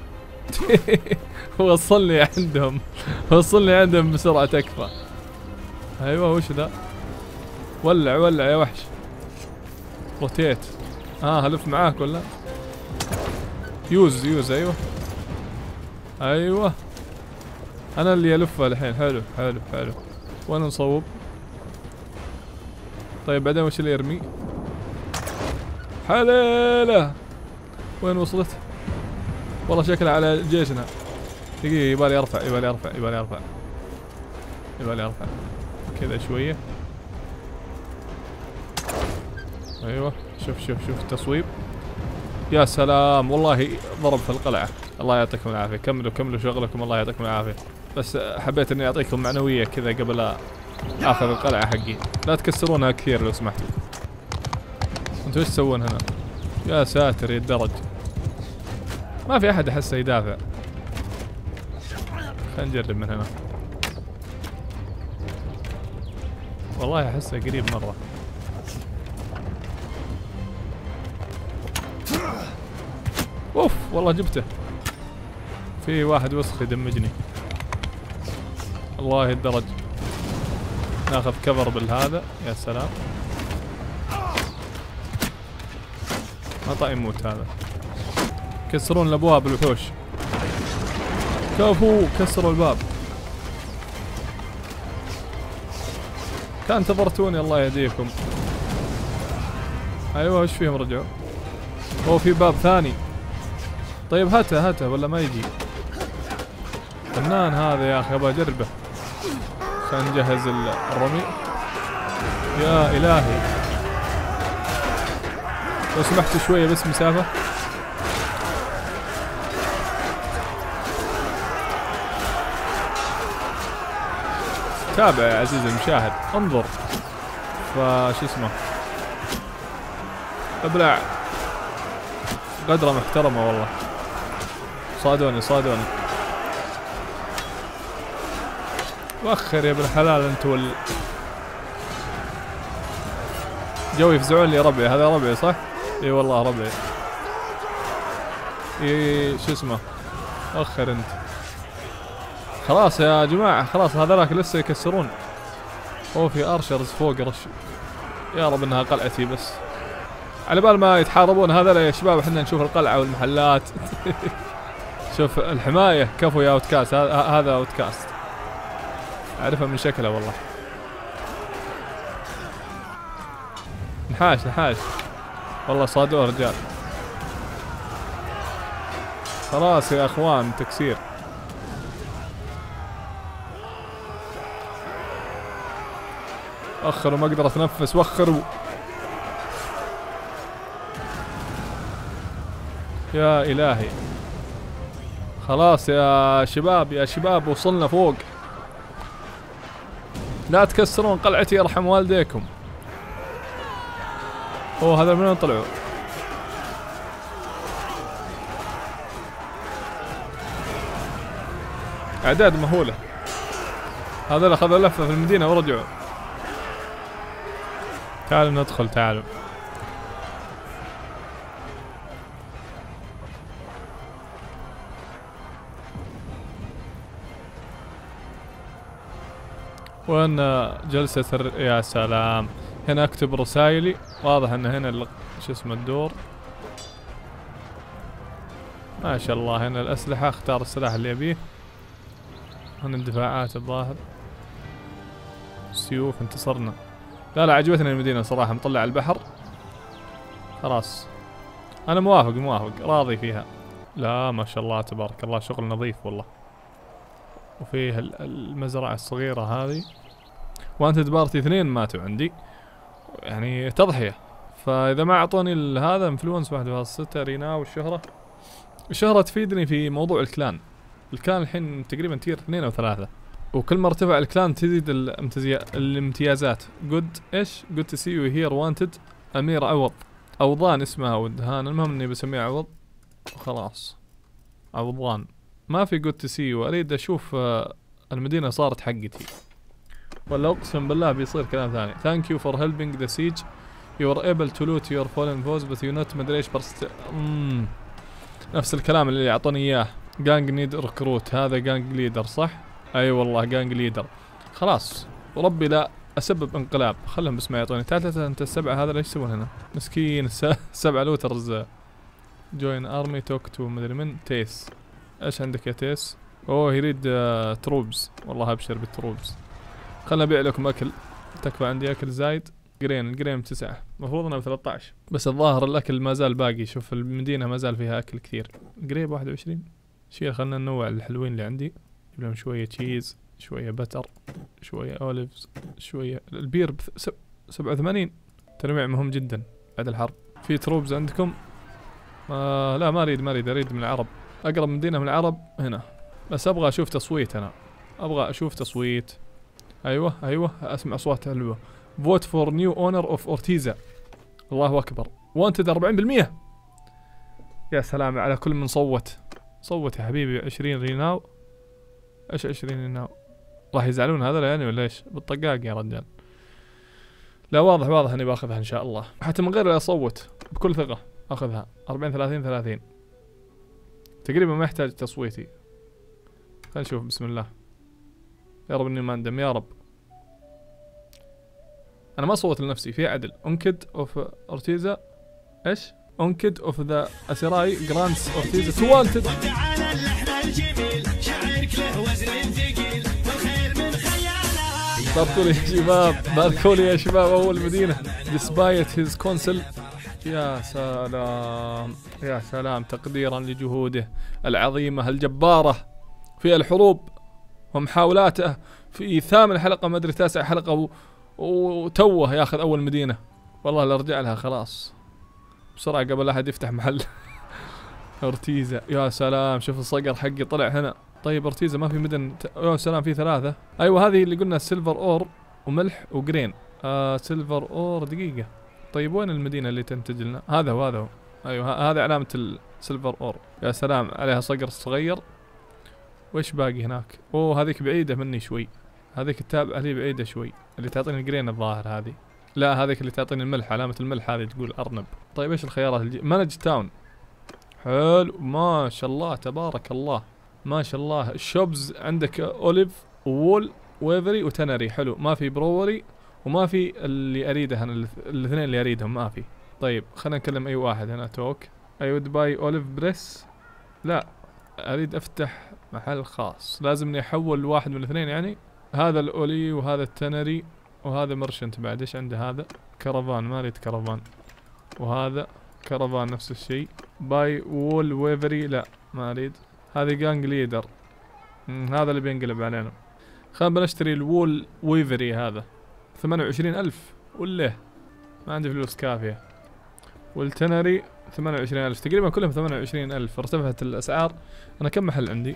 وصلني عندهم. وصلني عندهم بسرعة تكفى. ايوه وش ذا؟ ولع ولع يا وحش. روتيت. اه هلف معاك ولا؟ يوز يوز. ايوه ايوه انا اللي الفه الحين. حلو حلو حلو. وين نصوب؟ طيب بعدين وش اللي يرمي؟ حليله. وين وصلت؟ والله شكلها على جيشنا. دقيقة يبالي ارفع يبالي ارفع يبالي ارفع يبالي ارفع كذا شوية. ايوه شوف شوف شوف التصويب. يا سلام والله ضرب في القلعة. الله يعطيكم العافية. كملوا كملوا شغلكم الله يعطيكم العافية. بس حبيت اني اعطيكم معنوية كذا قبل اخذ القلعة حقي. لا تكسرونها كثير لو سمحتوا. انتوا ايش تسوون هنا؟ يا ساتر يتدرج. ما في احد احسه يدافع. خلينا نجرب من هنا. والله احسه قريب مرة. اوف والله جبته. في واحد وسخ يدمجني. الله الدرج. ناخذ كفر بالهذا. يا سلام. ما طاق يموت هذا. كسرون الابواب الوحوش. كفو كسروا الباب. كان انتظرتوني الله يهديكم. ايوه وش فيهم رجعوا؟ هو في باب ثاني. طيب هاته هاته ولا ما يجي؟ فنان هذا يا اخي. ابغى اجربه. خلينا نجهز الرمي. يا الهي لو سمحت شوية بس مسافة. تابع يا عزيزي المشاهد. انظر. فشو اسمه ابلع. قدرة محترمة والله. صادوني صادوني. وخر يا ابن الحلال انت وال جو يفزعون لي. ربعي هذا ربعي صح؟ اي والله ربعي. اي شو اسمه وخر انت. خلاص يا جماعة خلاص هذولاك لسه يكسرون. هو في ارشرز فوق رش. يا رب انها قلعتي بس. على بال ما يتحاربون هذول يا شباب احنا نشوف القلعة والمحلات. شوف الحماية. كفو يا اوتكاست. هذا اوتكاست اعرفها من شكله والله. نحاش نحاش والله. صادوه رجال. خلاص يا اخوان تكسير. وخروا ما اقدر اتنفس. وخروا يا الهي. خلاص يا شباب يا شباب وصلنا فوق. لا تكسرون قلعتي يرحم والديكم. اوه هذا من وين طلعوا؟ اعداد مهولة. هذول اخذوا لفة في المدينة ورجعوا. تعالوا ندخل تعالوا. وين جلسة الر... يا سلام. هنا اكتب رسايلي. واضح ان هنا ال... شو اسمه الدور. ما شاء الله. هنا الاسلحة، اختار السلاح اللي ابيه. هنا الدفاعات الظاهر. سيوف. انتصرنا. لا لا عجبتني المدينة صراحة، مطلع على البحر. خلاص انا موافق موافق راضي فيها. لا ما شاء الله تبارك الله، شغل نظيف والله. وفيه المزرعة الصغيرة هذه. وانت دبارتي اثنين ماتوا عندي، يعني تضحية. فاذا ما اعطوني هذا انفلونس واحد فاصلة ستة رينا والشهرة. الشهرة تفيدني في موضوع الكلان. الكلان الحين تقريبا تير اثنين او ثلاثة، وكل ما ارتفع الكلان تزيد الامتيازات. جود ايش؟ جود تو سي يو هير وانتد. امير عوض، عوضان اسمها ودهان. المهم اني بسميها عوض وخلاص. عوضان. ما في جود تو سي يو. اريد اشوف المدينة صارت حقتي ولا اقسم بالله بيصير كلام ثاني. ثانك يو فور هيلبينج ذا سيج. يو ار ايبل تو لوت يور فولن فوز بس يو نوت مدري ايش برست. نفس الكلام اللي اعطوني اياه. جانج نيد ركروت. هذا جانج ليدر صح؟ اي أيوة والله جانج ليدر. خلاص وربي لا اسبب انقلاب. خلهم بس ما يعطوني. تعال انت السبعة هذا ليش يسوون هنا؟ مسكين السبعة لوترز. جوين ارمي توك تو مدري من تيس. ايش عندك يا تيس؟ اوه يريد آه تروبز. والله ابشر بالتروبز. خلنا ابيع لكم اكل. تكفى عندي اكل زايد. جرين الجرين تسعة، المفروض انها ثلاثة عشر، بس الظاهر الاكل ما زال باقي. شوف المدينة ما زال فيها اكل كثير. جريب واحد وعشرين. شيل خلنا ننوع الحلوين اللي عندي. نجيب لهم شوية تشيز، شوية بتر، شوية اوليفز، شوية البير سبعة وثمانين. تنويع مهم جدا بعد الحرب. في تروبز عندكم؟ آه لا ما اريد ما اريد اريد من العرب. اقرب مدينة من العرب هنا. بس ابغى اشوف تصويت. انا ابغى اشوف تصويت. ايوه ايوه اسمع اصوات حلوة. فوت فور نيو اونر اوف اورتيزا. الله اكبر. وانتد أربعين بالمية. يا سلام على كل من صوت. صوت يا حبيبي. عشرين ريناو. ايش عشرين ريناو؟ راح يزعلون هذا يعني ولا ايش؟ بالطقاق يا رجال. لا واضح واضح اني باخذها ان شاء الله، حتى من غير لا اصوت بكل ثقة اخذها. أربعين ثلاثين ثلاثين تقريبا ما يحتاج تصويتي. خلينا نشوف. بسم الله. يا رب اني ما اندم يا رب. انا ما صوت لنفسي. في عدل. انكد اوف اورتيزا. ايش؟ انكد اوف ذا اسيراي جرانس اورتيزا تو وانتد. باركولي يا شباب، باركولي يا شباب. اول مدينة despite his council. يا سلام يا سلام. تقديرا لجهوده العظيمة الجبارة في الحروب ومحاولاته في ثامن حلقة ما ادري تاسع حلقة و... وتوه ياخذ اول مدينة. والله لا ارجع لها خلاص بسرعة قبل لا احد يفتح محل. اورتيزا يا سلام. شوف الصقر حقي طلع هنا. طيب اورتيزا ما في مدن ت... يا سلام في ثلاثة. ايوه هذه اللي قلنا سيلفر اور وملح وجرين. آه سيلفر اور دقيقة. طيب وين المدينة اللي تنتج لنا؟ هذا هو هذا هو. ايوه هذا علامة السيلفر اور. يا سلام عليها صقر صغير. وش باقي هناك؟ اوه هذيك بعيدة مني شوي. هذيك التابعة لي بعيدة شوي. اللي تعطيني الجرين الظاهر هذه. لا هذيك اللي تعطيني الملح. علامة الملح هذه تقول ارنب. طيب ايش الخيارات الجي... مانج تاون. حلو ما شاء الله تبارك الله ما شاء الله. الشوبز عندك اوليف وول ويفري وتنري. حلو. ما في بروري وما في اللي اريده انا. الاثنين اللي اريدهم ما في. طيب خلينا نكلم اي واحد هنا. توك. اي ود باي اوليف بريس. لا اريد افتح محل خاص. لازم احول واحد من الاثنين يعني. هذا الاولي وهذا التنري وهذا مرشنت بعد. ايش عنده هذا؟ كرفان. ما اريد كرفان. وهذا كرفان نفس الشيء. باي وول ويفري. لا ما اريد. هذه جانج ليدر. هذا اللي بينقلب علينا. خلينا بنشتري الوول ويفري هذا. ثمانية وعشرين ألف وله ما عندي فلوس كافية. والتنري ثمانية وعشرين ألف. تقريبا كلهم ثمانية وعشرين ألف. ارتفعت الأسعار. أنا كم محل عندي؟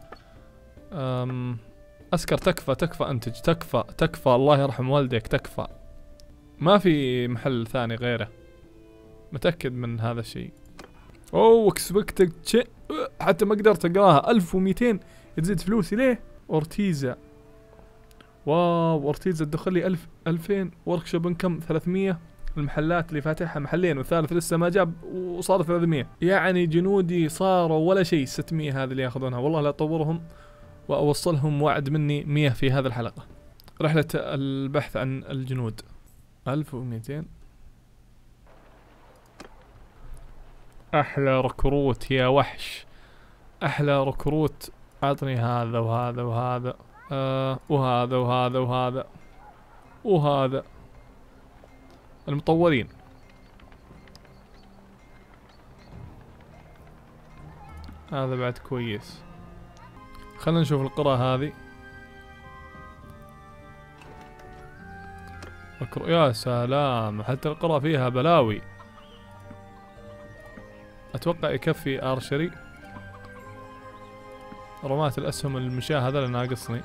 أم أسكر. تكفى تكفى أنتج. تكفى تكفى الله يرحم والديك. تكفى. ما في محل ثاني غيره. متأكد من هذا الشيء. اوه اكسبكتد شيء. حتى ما قدرت اقراها. ألف ومئتين تزيد فلوسي ليه؟ اورتيزا. واو اورتيزا تدخل لي ألف ألفين. ورك شوب انكم ثلاثمية. المحلات اللي فاتحها محلين والثالث لسه ما جاب وصار ثلاثمية. يعني جنودي صاروا ولا شيء. ستمية هذه اللي ياخذونها. والله لا اطورهم واوصلهم وعد مني مية في هذه الحلقة. رحلة البحث عن الجنود ألف ومئتين. أحلى ركروت يا وحش، أحلى ركروت. أعطني هذا وهذا وهذا آه وهذا وهذا وهذا وهذا المطورين. هذا بعد كويس. خلنا نشوف القرى هذه. يا سلام، حتى القرى فيها بلاوي. اتوقع يكفي ارشري. رمات الاسهم المشاة هذا اللي ناقصني.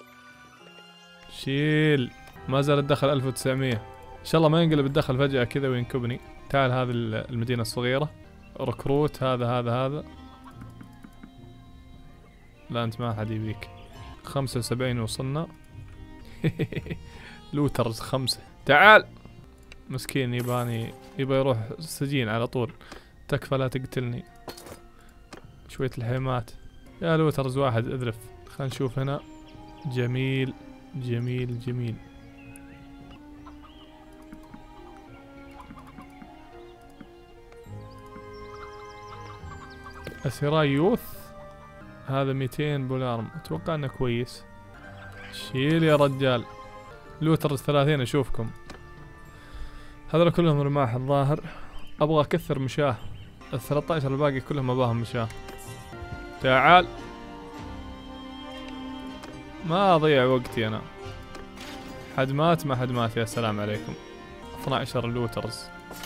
شيل. ما زال الدخل ألف وتسعمية. ان شاء الله ما ينقلب الدخل فجأة كذا وينكبني. تعال هذه المدينة الصغيرة. ركروت هذا هذا هذا. لا انت ما حد يبيك. خمسة وسبعين وصلنا. لوترز خمسة. تعال. مسكين يباني يبى يروح السجين على طول. تكفى لا تقتلني. شوية الحيمات. يا لوترز واحد اذرف. خلينا نشوف هنا. جميل جميل جميل. أسراء يوث. هذا ميتين بولارم. اتوقع انه كويس. شيل يا رجال. لوترز ثلاثين اشوفكم. هذول كلهم رماح الظاهر. ابغى اكثر مشاه. الثلاثة عشر الباقي كلهم اباهم مشاه. تعال. ما اضيع وقتي انا. حد مات ما حد مات. يا سلام عليكم. اثنا عشر لوترز.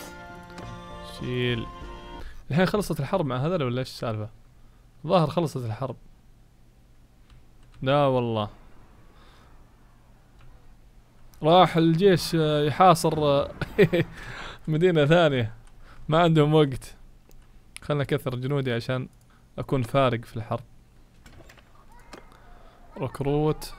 شيل. الحين خلصت الحرب مع هذول ولا ايش السالفة؟ ظاهر خلصت الحرب. لا والله. راح الجيش يحاصر مدينة ثانية. ما عندهم وقت. خلنا اكثر جنودي عشان اكون فارق في الحرب. ركروت.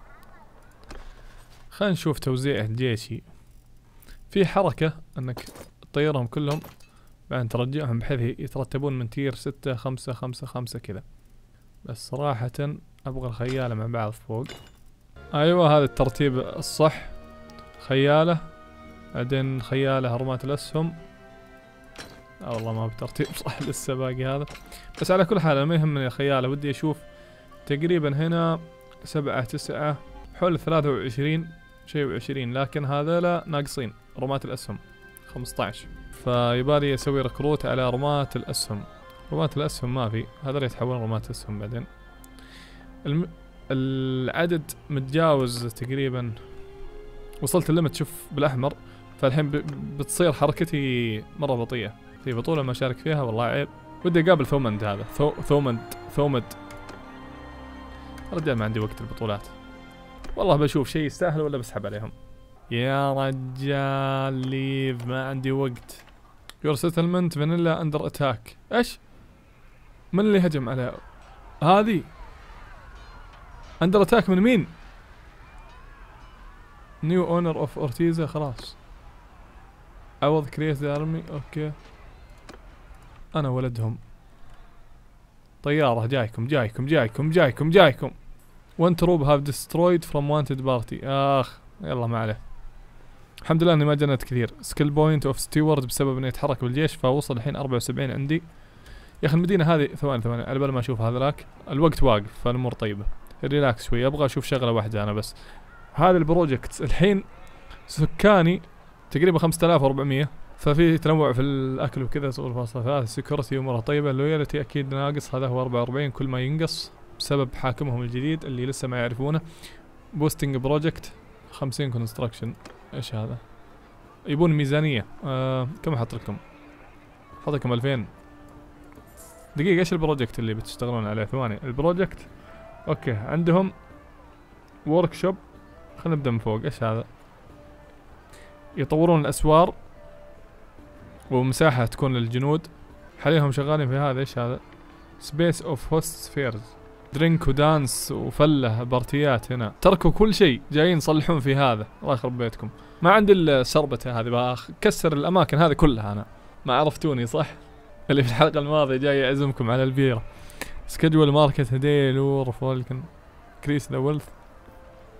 خلنا نشوف توزيع جيشي. في حركة انك تطيرهم كلهم بعدين ترجعهم بحيث يترتبون من تير ستة خمسة خمسة خمسة كذا. بس صراحة ابغى الخيالة مع بعض فوق. ايوه هذا الترتيب الصح. خيالة بعدين خيالة رمات الاسهم. اه والله ما بترتيب صح لسه باقي هذا. بس على كل حال ما يهمني الخيالة. ودي اشوف تقريبا هنا سبعة تسعة حول ثلاثة وعشرين شيء وعشرين. لكن هذا لا ناقصين رمات الاسهم خمسة عشر. فيبالي اسوي ركروت على رمات الاسهم. رمات الاسهم ما في. هذول يتحولون رمات اسهم بعدين. الم... العدد متجاوز تقريبا. وصلت الليمت شوف بالاحمر. فالحين ب... بتصير حركتي مرة بطيئة. في بطولة ما شارك فيها والله عيب. ودي اقابل ثومند هذا. ثو... ثومند ثومد. رجال ما عندي وقت البطولات. والله بشوف شيء يستاهل ولا بسحب عليهم. يا رجال ليف ما عندي وقت. يور سيتلمنت فانيلا اندر اتاك. ايش؟ من اللي هجم على هذه؟ اندر اتاك من مين؟ نيو اونر اوف اورتيزا. خلاص عوض كريت ذا ارمي. اوكي انا ولدهم. طيارة جايكم جايكم جايكم جايكم جايكم. وان تروب هاف ديسترويد فروم وانتد بارتي. اخ يلا ما عليه. الحمد لله اني ما جنت كثير. سكيل بوينت اوف ستيوارد بسبب اني اتحرك بالجيش فوصل الحين أربعة وسبعين عندي. يا اخي المدينة هذه ثواني ثواني على بال ما اشوف هذاك. الوقت واقف فالامور طيبة. ريلاكس شوي. ابغى اشوف شغلة واحدة انا بس. هذا البروجكت الحين سكاني تقريبا خمسة آلاف وأربعمية. ففي تنوع في الاكل وكذا. صفر فاصلة ثلاثة سكيورتي امورها طيبة. اللويالتي اكيد ناقص. هذا هو أربعة وأربعين. كل ما ينقص بسبب حاكمهم الجديد اللي لسه ما يعرفونه. بوستنج بروجكت خمسين كونستراكشن. ايش هذا؟ يبون ميزانية. آه كم احط لكم؟ احط لكم ألفين. دقيقة ايش البروجكت اللي بتشتغلون عليه؟ ثواني. البروجكت اوكي عندهم ورك شوب. خلينا نبدا من فوق. ايش هذا؟ يطورون الاسوار ومساحة تكون للجنود. حاليا هم شغالين في هذا. ايش هذا؟ سبيس اوف هوست فيرز. درينك ودانس وفله بارتيات. هنا تركوا كل شيء جايين يصلحون في هذا. الله يخرب بيتكم. ما عندي السربته هذه. بكسر الاماكن هذه كلها. انا ما عرفتوني صح؟ اللي في الحلقة الماضية جاي اعزمكم على البيرة. سكجول ماركت هدي لور فولكن كريس ذا ويلث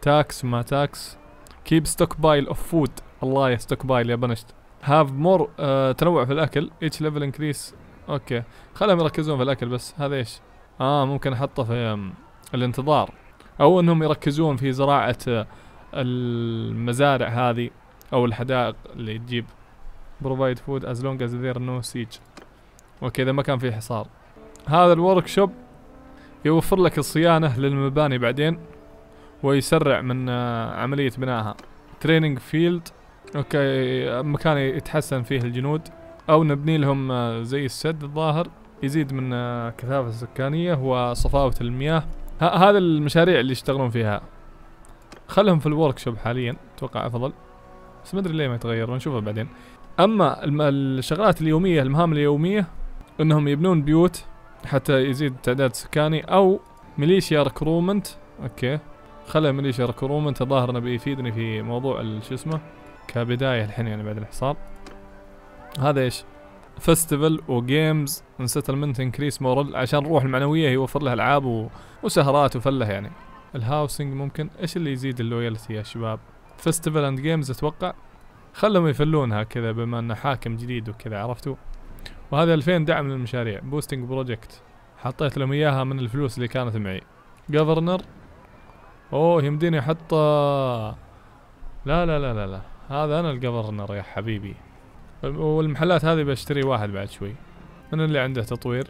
تاكس وما تاكس. كيب ستوك بايل اوف فود. الله يا ستوك بايل يا بنشت. هاف مور آه تنوع في الاكل. ايتش ليفل انكريس. اوكي خلهم يركزون في الاكل بس. هذا ايش؟ اه ممكن احطه في الانتظار، او انهم يركزون في زراعة آه المزارع هذه او الحدائق اللي تجيب. provide food as long as there no siege. اوكي اذا ما كان في حصار. هذا الورك شوب يوفر لك الصيانة للمباني بعدين ويسرع من آه عملية بنائها. تريننج فيلد. اوكي مكان يتحسن فيه الجنود، او نبني لهم آه زي السد الظاهر يزيد من آه كثافة السكانية وصفاوة المياه. هذا المشاريع اللي يشتغلون فيها. خلهم في الورك شوب حاليا اتوقع افضل، بس ما ادري ليه ما يتغير ونشوفه بعدين. اما الشغلات اليومية المهام اليومية انهم يبنون بيوت حتى يزيد تعداد سكاني، او ميليشيا ريكرومنت. اوكي خلي ميليشيا ريكرومنت الظاهر انه بيفيدني في موضوع شو اسمه كبداية الحين يعني بعد الحصار. هذا ايش؟ فيستيفال وجيمز انستلمنت انكريس مورال، عشان الروح المعنوية يوفر لها العاب و... وسهرات وفله يعني. الهاوسنج ممكن. ايش اللي يزيد اللويالتي يا شباب؟ فيستيفال اند جيمز اتوقع. خلهم يفلونها كذا بما انه حاكم جديد وكذا عرفتوا. وهذا ألفين دعم للمشاريع. بوستنج بروجكت حطيت لهم اياها من الفلوس اللي كانت معي. جفرنر. اوه يمديني احط لا لا لا لا لا هذا انا الجفرنر يا حبيبي. والمحلات هذه بشتري واحد بعد شوي. من اللي عنده تطوير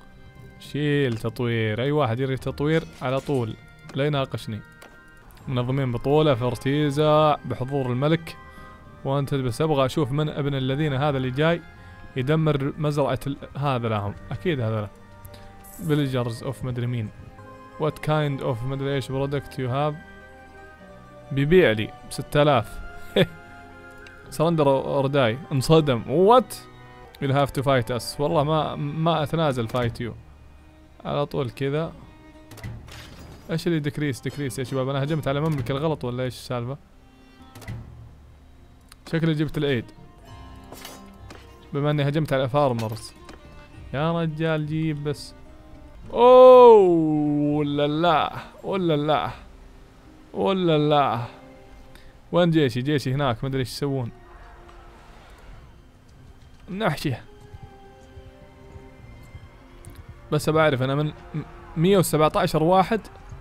شيل تطوير. اي واحد يريد تطوير على طول لا يناقشني. منظمين بطولة في ارتيزا بحضور الملك. وانت بس ابغى اشوف من ابن الذين هذا اللي جاي يدمر مزرعة ال... هذا لهم اكيد هذا له. فيليجرز اوف مدري مين. وات كايند اوف مدري ايش برودكت يو هاف. بيبيع لي بستة آلاف. سرندر اورداي. انصدم. وات يو هاف تو فايت اس. والله ما ما اتنازل فايت يو على طول كذا. ايش اللي ديكريس ديكريس يا شباب؟ انا هجمت على مملكة الغلط ولا ايش السالفة؟ شكلي جبت العيد بما اني هجمت على فارمرز. يا رجال جيب بس. اوه ولا لا ولا لا ولا لا. وين جيشي؟ جيشي هناك ما ادري ايش يسوون. نحشيه بس بعرف انا من مية وسبعة عشر واحد.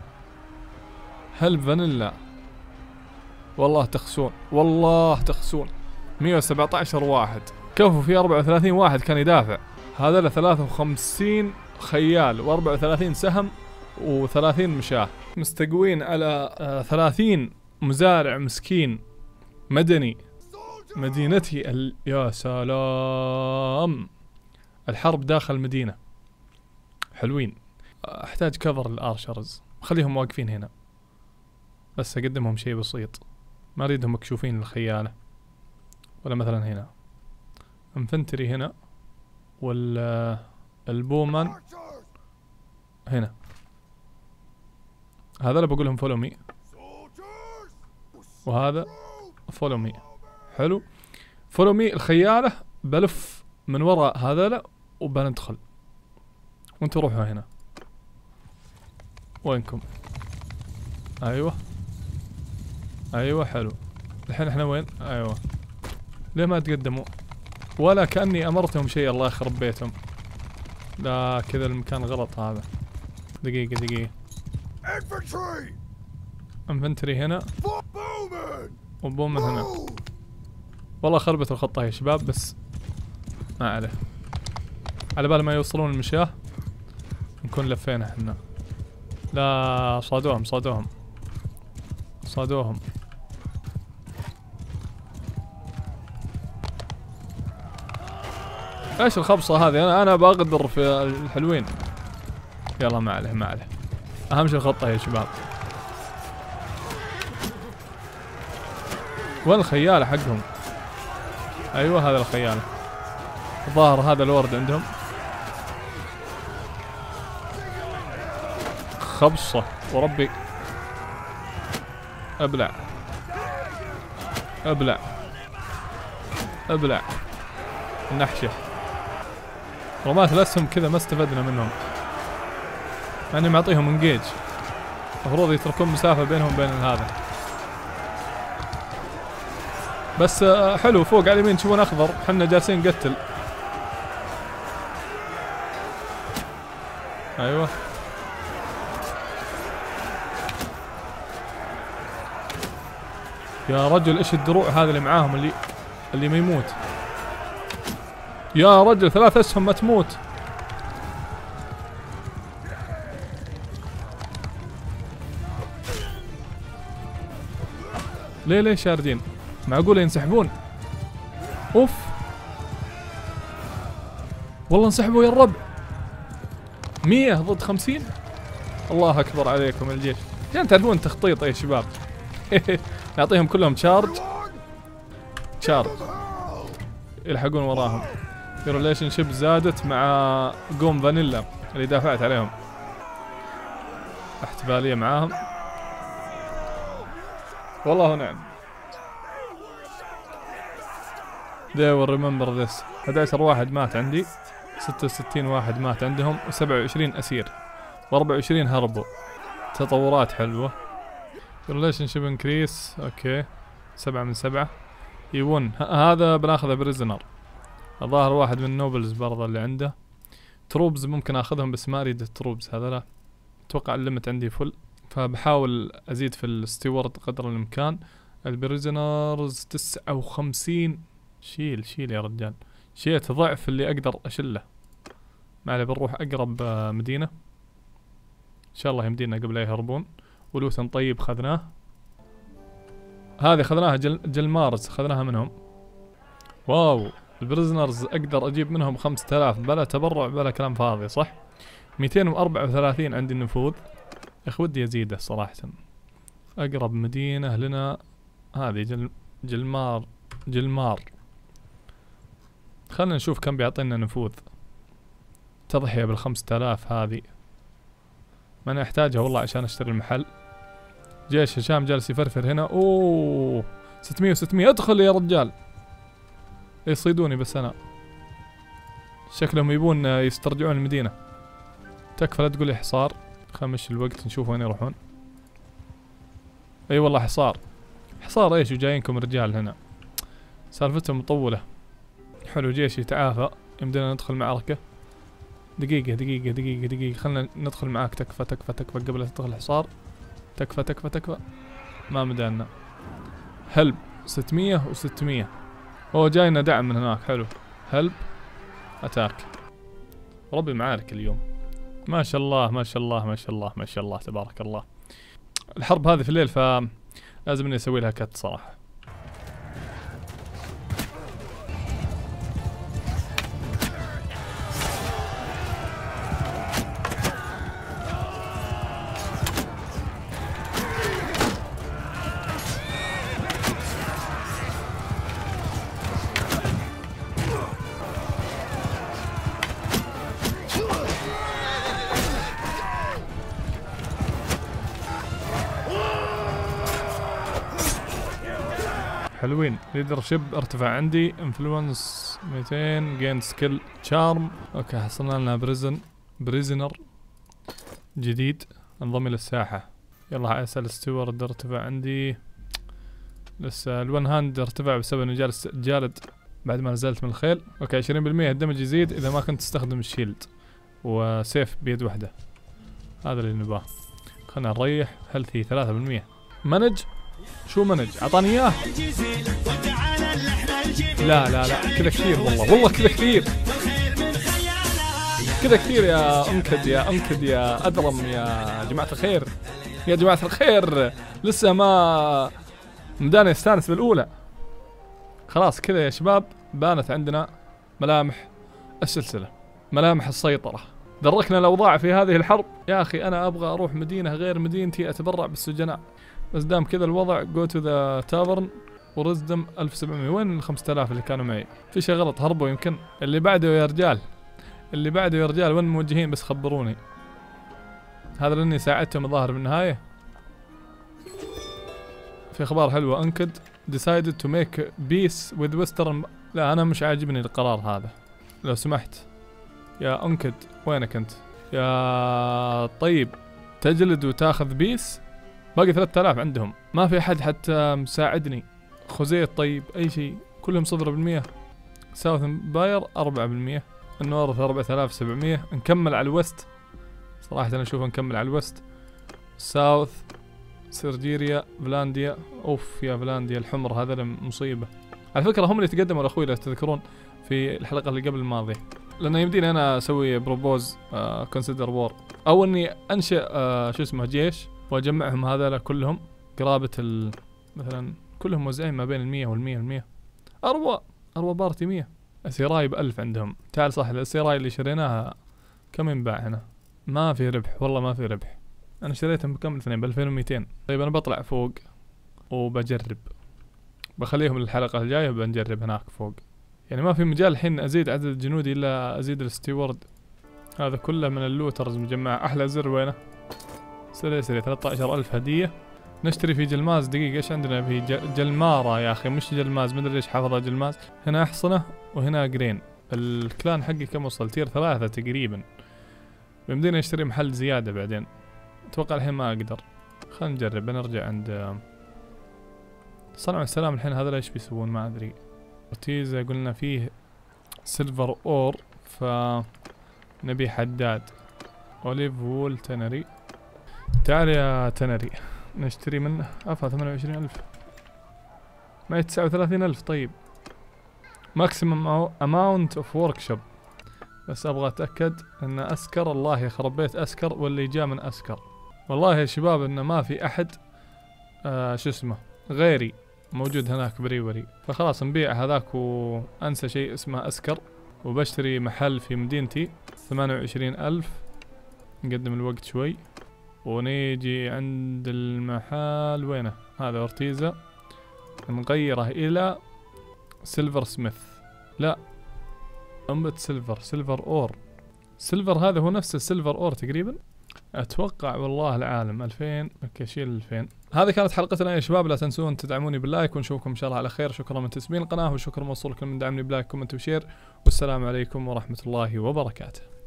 هل فانيلا والله تخسون والله تخسون. مية وسبعة عشر واحد كفو. في أربعة وثلاثين واحد كان يدافع. هذا له ثلاثة وخمسين خيال وأربعة وثلاثين سهم وثلاثين مشاة. مستقوين على آه ثلاثين مزارع مسكين مدني. مدينتي ال... يا سلام. الحرب داخل المدينة. حلوين. احتاج كفر الارشرز. خليهم واقفين هنا بس اقدمهم شيء بسيط. ما اريدهم مكشوفين للخيانة. ولا مثلا هنا انفنتري هنا. وال البومان هنا. هذا اللي بقولهم فولو مي. وهذا فولو مي. حلو. فولو مي الخيالة بلف من وراء هذا وبندخل وانتوا روحوا هنا. وينكم؟ ايوه ايوه حلو. الحين احنا وين؟ ايوه. ليه ما تقدموا؟ ولا كأني امرتهم شيء. الله يخرب بيتهم. لا كذا المكان غلط هذا. دقيقة دقيقة. انفنتري هنا وبومن هنا. والله خربت الخطة يا شباب بس ما عليه. على بال ما يوصلون المشاة نكون لفينا احنا. لا صادوهم صادوهم صادوهم. ايش الخبصة هذه؟ انا انا بقدر في الحلوين. يلا ما عليه ما عليه. اهم شيء الخطة يا شباب. وين الخيالة حقهم؟ ايوه هذا الخيالة. الظاهر هذا الورد عندهم. خبصة وربي. ابلع ابلع ابلع. النحشة. رمات الاسهم كذا ما استفدنا منهم. مع اني معطيهم انجيج. المفروض يتركون مسافة بينهم وبين هذا. بس حلو فوق على اليمين تشوفون اخضر، حنا جالسين نقتل. ايوه يا رجل ايش الدروع هذا اللي معاهم اللي اللي ما يموت. يا رجل ثلاث اسهم ما تموت. ليه ليه شاردين؟ معقولة ينسحبون؟ اوف والله انسحبوا يا الربع. مية ضد خمسين. الله اكبر عليكم الجيش. يعني تعرفون تخطيط يا شباب. نعطيهم كلهم تشارج تشارج يلحقون وراهم. ريليشن شيب زادت مع قوم فانيلا اللي دافعت عليهم. احتفالية معاهم والله نعم. They will remember this. أحد عشر واحد مات عندي، ستة وستين واحد مات عندهم، وسبعة وعشرين أسير، وأربعة وعشرين هربوا. تطورات حلوة. relationship increase اوكي سبعة من سبعة. يبون هذا بناخذه بريزنر. الظاهر واحد من النوبلز برضه اللي عنده. تروبز ممكن اخذهم بس ما اريد التروبز هذا، اتوقع الليمت عندي فل، فبحاول ازيد في الستيورد قدر الامكان. البريزنرز تسعة وخمسين. شيل شيل يا رجال، شيلت ضعف اللي اقدر اشله. ما عليه بنروح اقرب مدينة ان شاء الله يمدينا قبل لا يهربون. ولوثن طيب خذناه. هذه خذناها جل جلمارز خذناها منهم. واو البريزنرز اقدر اجيب منهم خمسة آلاف بلا تبرع بلا كلام فاضي صح. مئتين وأربعة وثلاثين عندي النفوذ. يا اخي ودي ازيده صراحة. اقرب مدينة لنا هذه جل جلمار جلمار. خلنا نشوف كم بيعطينا نفوذ. تضحية بالخمسة آلاف هذه ما انا احتاجها والله عشان اشتري المحل. جيش هشام جالس يفرفر هنا. اوه ستمية وستمية. ادخل يا رجال. يصيدوني بس انا شكلهم يبون يسترجعون المدينة. تكفى لا تقول لي حصار. خمش الوقت نشوف وين يروحون. اي والله حصار. حصار ايش وجايينكم رجال هنا. سالفتهم مطولة. حلو جيش يتعافى يمدينا ندخل معركة. دقيقة دقيقة دقيقة دقيقة خلنا ندخل معاك. تكفى تكفى تكفى قبل لا تدخل الحصار. تكفى تكفى تكفى ما مدانا. هلب ستمية وستمية. اوه جاينا دعم من هناك حلو. هلب اتاك. ربي معارك اليوم ما شاء الله ما شاء الله ما شاء الله ما شاء الله تبارك الله. الحرب هذه في الليل فلازم اني اسوي لها كت صراحة. حلوين. ليدرشيب ارتفع عندي. انفلونس مئتين. جين سكيل تشارم. اوكي حصلنا لنا بريزن بريزنر جديد انضم الى الساحة. يلا اسال ستيورد ارتفع عندي. لسه الون هاند ارتفع بسبب انه جالس جالد بعد ما نزلت من الخيل. اوكي عشرين بالمية الدمج يزيد اذا ما كنت تستخدم الشيلد، وسيف بيد واحدة. هذا اللي نباه. خلنا نريح. هيلثي ثلاثة بالمية. منج شو منج؟ اعطاني اياه. لا لا لا كذا كثير والله والله كذا كثير كذا كثير يا انكد يا انكد يا ادرم يا جماعة الخير يا جماعة الخير. لسه ما مدانا يستانس بالاولى. خلاص كذا يا شباب بانت عندنا ملامح السلسلة، ملامح السيطرة. دركنا الاوضاع في هذه الحرب. يا اخي انا ابغى اروح مدينة غير مدينتي اتبرع بالسجناء، بس دام كذا الوضع. جو تو ذا تافرن ورزدم ألف وسبعمية. وين ال خمسة آلاف اللي كانوا معي؟ في شيء غلط هربوا يمكن. اللي بعده يا رجال اللي بعده يا رجال وين موجهين بس خبروني. هذا لاني ساعدتهم الظاهر بالنهاية. في اخبار حلوة. انكد decided to make peace with western. لا انا مش عاجبني القرار هذا لو سمحت يا انكد. وينك انت يا طيب؟ تجلد وتاخذ بيس. باقي ثلاثة آلاف عندهم. ما في احد حتى مساعدني. خوزيت طيب أي شيء كلهم صفر بالمية. ساوث باير أربعة بالمية. النورث أربعة آلاف وسبعمية. نكمل على الوست، صراحة أنا أشوف نكمل على الوست. ساوث سيرجيريا فلانديا، أوف يا فلانديا الحمر هذا مصيبة. على فكرة هم اللي تقدموا لأخوي لو تذكرون في الحلقة اللي قبل الماضية، لأنه يمديني أنا أسوي بروبوز كونسيدر وور، أو إني أنشئ آه شو اسمه جيش وأجمعهم هذا كلهم قرابة ال مثلا كلهم موزعين ما بين المية والمية والمية. أروى أروى بارتي مية. أسيراي بألف عندهم. تعال صح الأسيراي اللي شريناها كم ينباع هنا؟ ما في ربح والله ما في ربح. أنا شريتهم بكم الاثنين بألفين ومئتين. طيب أنا بطلع فوق وبجرب، بخليهم للحلقة الجاية بنجرب هناك فوق. يعني ما في مجال الحين أزيد عدد جنودي إلا أزيد الستيورد. هذا كله من اللوترز مجمع. أحلى زر وينه؟ سري سري ثلاثة عشر ألف هدية. نشتري في جلماز. دقيقة ايش عندنا في جلمارة يا أخي مش جلماز، مدري ليش حافظها جلماز. هنا أحصنة وهنا جرين. الكلان حقي كم وصل؟ تير ثلاثة تقريبا. بيمدينا نشتري محل زيادة بعدين. أتوقع الحين ما أقدر. خلينا نجرب. بنرجع عند صنع السلام. الحين هذا ايش بيسوون ما أدري. أورتيزا قلنا فيه سيلفر أور فنبي حداد. أوليف وول تنري. تعال يا تنري نشتري منه. أفا ثمانية وعشرين ألف معي تسعة وثلاثين ألف. طيب ماكسيمم أماونت أوف وركشوب. بس أبغى أتأكد أن أسكر. الله يخرب بيت أسكر واللي جاء من أسكر. والله يا شباب إن ما في أحد آه شو اسمه غيري موجود هناك بريوري، فخلاص نبيع هذاك وأنسى شيء اسمه أسكر، وبشتري محل في مدينتي ثمانية وعشرين ألف. نقدم الوقت شوي ونيجي عند المحل. وينه هذا؟ أورتيزا. نغيره إلى سيلفر سميث. لا أمبت سيلفر. سيلفر أور. سيلفر هذا هو نفس السيلفر أور تقريبا أتوقع. والله العالم. ألفين. اوكي شيل ألفين. هذه كانت حلقتنا يا شباب. لا تنسون تدعموني باللايك ونشوفكم إن شاء الله على خير. شكرا من تسمين القناة، وشكرا موصول لكل من دعمني بلايك كومنت وشير. والسلام عليكم ورحمة الله وبركاته.